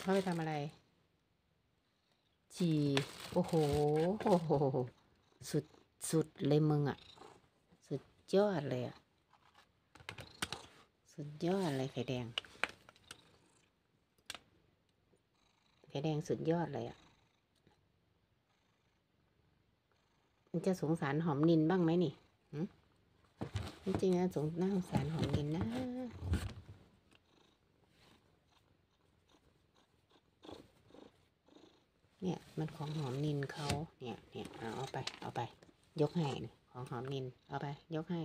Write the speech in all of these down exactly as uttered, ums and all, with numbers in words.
เขาไปทำอะไรฉี่โอ้โหโอ้โหสุดสุดเลยมึงอ่ะสุดยอดเลยอ่ะสุดยอดเลยไข่แดงไข่แดงสุดยอดเลยอ่ะมันจะสงสารหอมนินบ้างไหมนี่จริงๆนะสงน่าสงสารหอมนินนะเนี่ยมันของหอมนินเขาเนี่ยเนี่ยเอาเอาไปเอาไปยกให้ของหอมนินเอาไปยกให้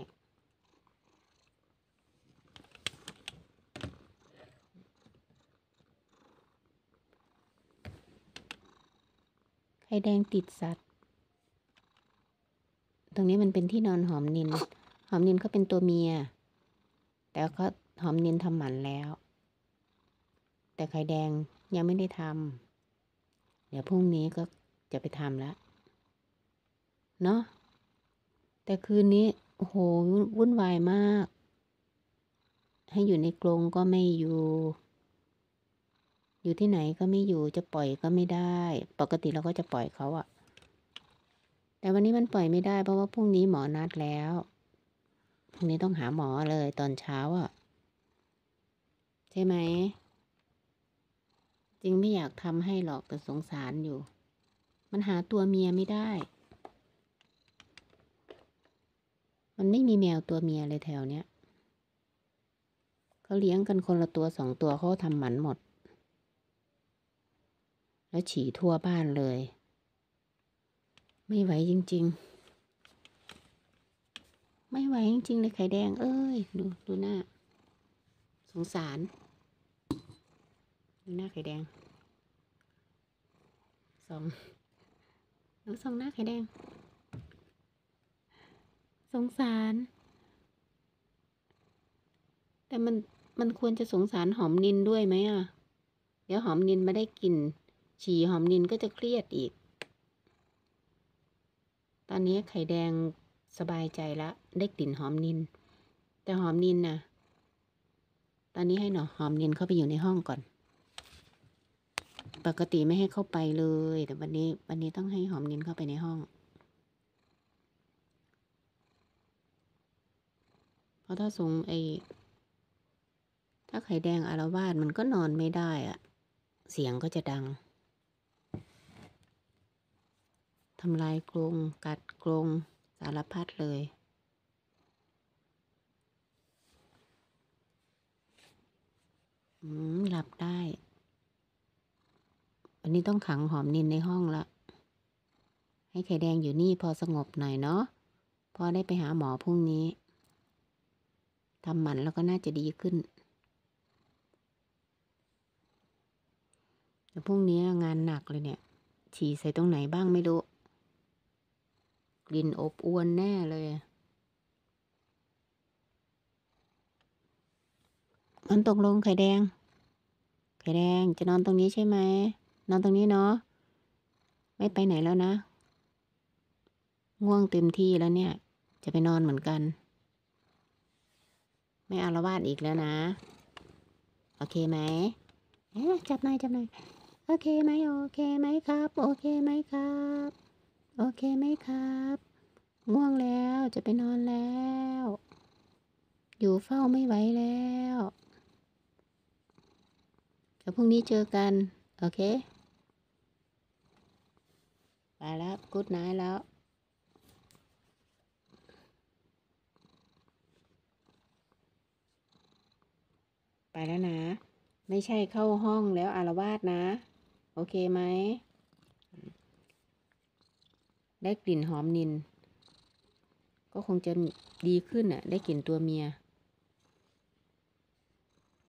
ไข่แดงติดสัตว์ตรงนี้มันเป็นที่นอนหอมนินหอมนินเขาเป็นตัวเมียแต่ก็หอมนินทำหมันแล้วแต่ไข่แดงยังไม่ได้ทำเดี๋ยวพรุ่งนี้ก็จะไปทำแล้วเนาะแต่คืนนี้โอ้โหวุ่นวายมากให้อยู่ในกรงก็ไม่อยู่อยู่ที่ไหนก็ไม่อยู่จะปล่อยก็ไม่ได้ปกติเราก็จะปล่อยเขาอะแต่วันนี้มันปล่อยไม่ได้เพราะว่าพรุ่งนี้หมอนัดแล้วพรุ่งนี้ต้องหาหมอเลยตอนเช้าอะใช่ไหมจริงไม่อยากทำให้หรอกแต่สงสารอยู่มันหาตัวเมียไม่ได้มันไม่มีแมวตัวเมียเลยแถวเนี้ยเขาเลี้ยงกันคนละตัวสองตัวเขาทำหมันหมดแล้วฉี่ทั่วบ้านเลยไม่ไหวจริงๆไม่ไหวจริงๆเลยไข่แดงเอ้ยดูดูหน้าสงสารดูหน้าไข่แดงสองดูสองหน้าไข่แดงสงสารแต่มันมันควรจะสงสารหอมนินด้วยไหมอ่ะเดี๋ยวหอมนินมาได้กลิ่นฉี่หอมนินก็จะเครียดอีกตอนนี้ไข่แดงสบายใจแล้วได้กลิ่นหอมนินแต่หอมนินน่ะตอนนี้ให้หนอหอมนินเข้าไปอยู่ในห้องก่อนปกติไม่ให้เข้าไปเลยแต่วันนี้วันนี้ต้องให้หอมนินเข้าไปในห้องเพราะถ้าส่งไอถ้าไข่แดงอาละวาดมันก็นอนไม่ได้อะเสียงก็จะดังทำลายกรงกัดกรงสารพัดเลยอืมหลับได้วันนี้ต้องขังหอมนินในห้องละให้ไข่แดงอยู่นี่พอสงบหน่อยเนาะพอได้ไปหาหมอพรุ่งนี้ทำหมันแล้วก็น่าจะดีขึ้นแต่พรุ่งนี้งานหนักเลยเนี่ยฉี่ใส่ตรงไหนบ้างไม่รู้กลิ่นอบอวนแน่เลยมันตกลงไข่แดงไข่แดงจะนอนตรงนี้ใช่ไหมนอนตรงนี้เนาะไม่ไปไหนแล้วนะง่วงเต็มที่แล้วเนี่ยจะไปนอนเหมือนกันไม่อาละวาดอีกแล้วนะโอเคไหมเอ๊ะจับหน่อยจับหน่อยโอเคไหมโอเคไหมครับโอเคไหมครับโอเคไหมครับง่วงแล้วจะไปนอนแล้วอยู่เฝ้าไม่ไหวแล้วเดี๋ยวพรุ่งนี้เจอกันโอเคไปแล้วกู๊ดไนท์แล้วไปแล้วนะไม่ใช่เข้าห้องแล้วอาละวาดนะโอเคไหมได้กลิ่นหอมนินก็คงจะดีขึ้นอ่ะได้กลิ่นตัวเมีย